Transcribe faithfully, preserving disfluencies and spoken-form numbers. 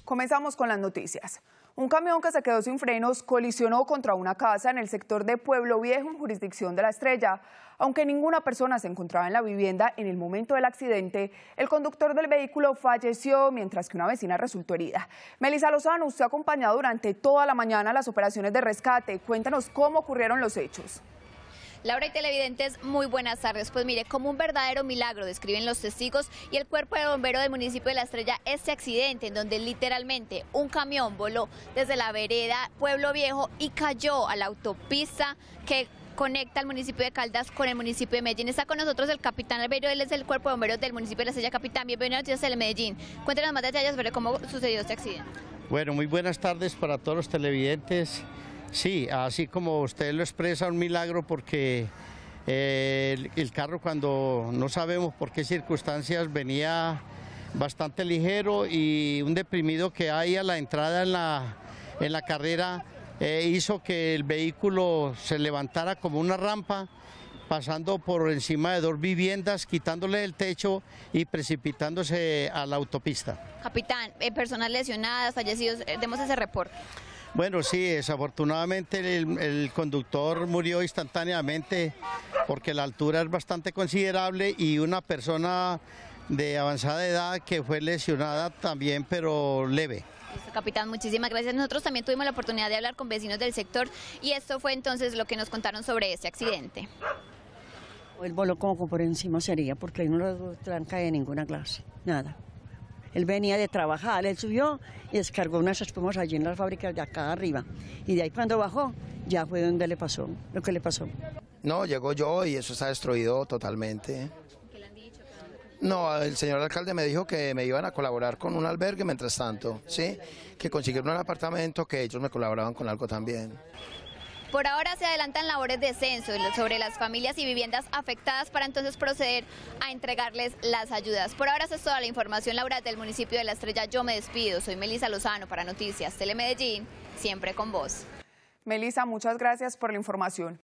Comenzamos con las noticias. Un camión que se quedó sin frenos colisionó contra una casa en el sector de Pueblo Viejo, en jurisdicción de La Estrella. Aunque ninguna persona se encontraba en la vivienda en el momento del accidente, el conductor del vehículo falleció, mientras que una vecina resultó herida. Melissa Lozano, usted ha acompañado durante toda la mañana las operaciones de rescate. Cuéntanos cómo ocurrieron los hechos. Laura y televidentes, muy buenas tardes. Pues mire, como un verdadero milagro describen los testigos y el cuerpo de bombero del municipio de La Estrella este accidente en donde literalmente un camión voló desde la vereda Pueblo Viejo y cayó a la autopista que conecta al municipio de Caldas con el municipio de Medellín. Está con nosotros el capitán Albeiro, él es el cuerpo de bomberos del municipio de La Estrella. Capitán, bienvenido a Noticias de Medellín. Cuéntenos más detalles sobre cómo sucedió este accidente. Bueno, muy buenas tardes para todos los televidentes. Sí, así como usted lo expresa, un milagro porque eh, el, el carro, cuando no sabemos por qué circunstancias, venía bastante ligero, y un deprimido que hay a la entrada en la, en la carrera eh, hizo que el vehículo se levantara como una rampa, pasando por encima de dos viviendas, quitándole el techo y precipitándose a la autopista. Capitán, eh, personas lesionadas, fallecidos, eh, demos ese reporte. Bueno, sí, desafortunadamente el, el conductor murió instantáneamente porque la altura es bastante considerable, y una persona de avanzada edad que fue lesionada también, pero leve. Listo, capitán, muchísimas gracias. Nosotros también tuvimos la oportunidad de hablar con vecinos del sector y esto fue entonces lo que nos contaron sobre este accidente. El voló como por encima sería, porque ahí no lo tranca de ninguna clase, nada. Él venía de trabajar, él subió y descargó unas espumas allí en las fábricas de acá arriba. Y de ahí cuando bajó, ya fue donde le pasó, lo que le pasó. No, llegó yo y eso está destruido totalmente. ¿Qué le han dicho? No, el señor alcalde me dijo que me iban a colaborar con un albergue mientras tanto, ¿sí? Que consiguieron un apartamento, que ellos me colaboraban con algo también. Por ahora se adelantan labores de censo sobre las familias y viviendas afectadas para entonces proceder a entregarles las ayudas. Por ahora esa es toda la información, Laura, del municipio de La Estrella. Yo me despido, soy Melissa Lozano para Noticias Telemedellín, siempre con vos. Melissa, muchas gracias por la información.